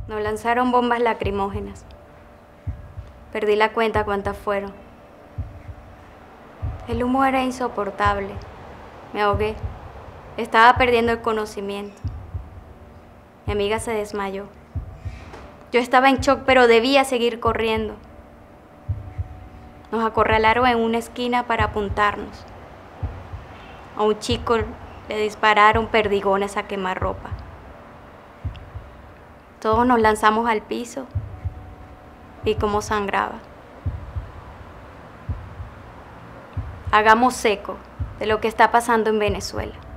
Nos lanzaron bombas lacrimógenas. Perdí la cuenta cuántas fueron. El humo era insoportable. Me ahogué. Estaba perdiendo el conocimiento. Mi amiga se desmayó. Yo estaba en shock, pero debía seguir corriendo. Nos acorralaron en una esquina para apuntarnos. A un chico le dispararon perdigones a quemarropa. Todos nos lanzamos al piso. Vi cómo sangraba. Hagamos eco de lo que está pasando en Venezuela.